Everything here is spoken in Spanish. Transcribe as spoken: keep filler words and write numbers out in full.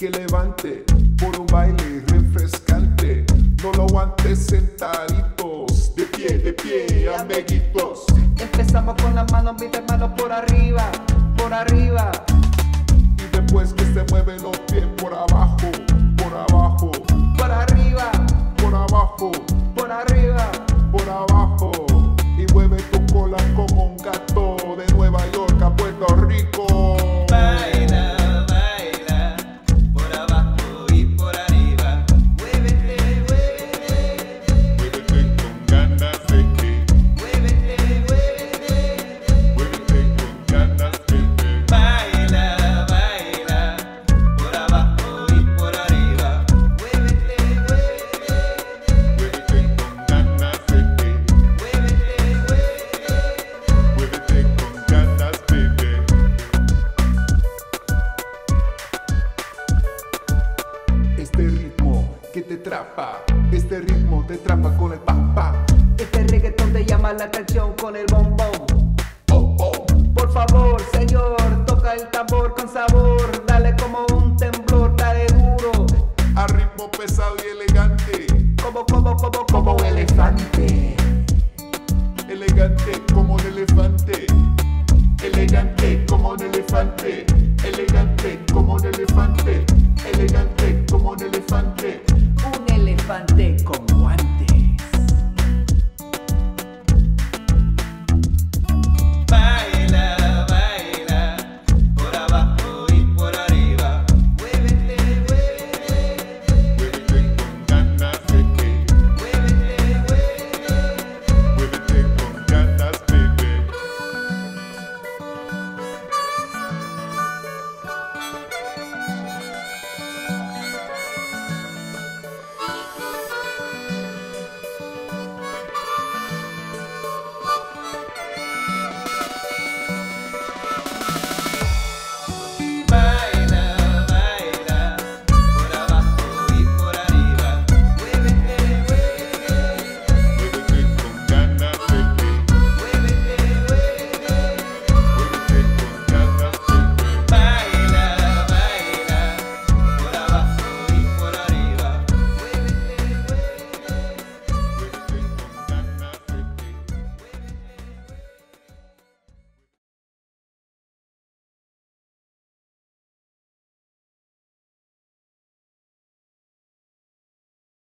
que levante por un baile refrescante. No lo aguantes sentaditos, de pie, de pie, amiguitos. Empezamos con las manos, mis hermanos, por arriba, por arriba. Y después que se mueven los pies por abajo, por abajo, por arriba, por abajo, por arriba, por abajo. Y mueve tu cola como un gato de Nueva York a Puerto Rico. Baila, baila, por abajo y por arriba. Muévete, muévete, Muévete con ganas de que, muévete, muévete. muévete con ganas de que. Baila, baila, por abajo y por arriba. Muévete, muévete, Muévete con ganas de que, muévete, muévete. muévete con ganas, bebé. Este ritmo que te atrapa, este ritmo te atrapa con el papá. Este reggaetón te llama la atención con el bombón. Oh, oh. Por favor, señor, toca el tambor con sabor. Dale como un temblor, dale duro. A ritmo pesado y elegante, Como, como, como, como un elefante. Elegante como un elefante. Elegante como un elefante. Elegante como un elefante. Elegante como un elefante.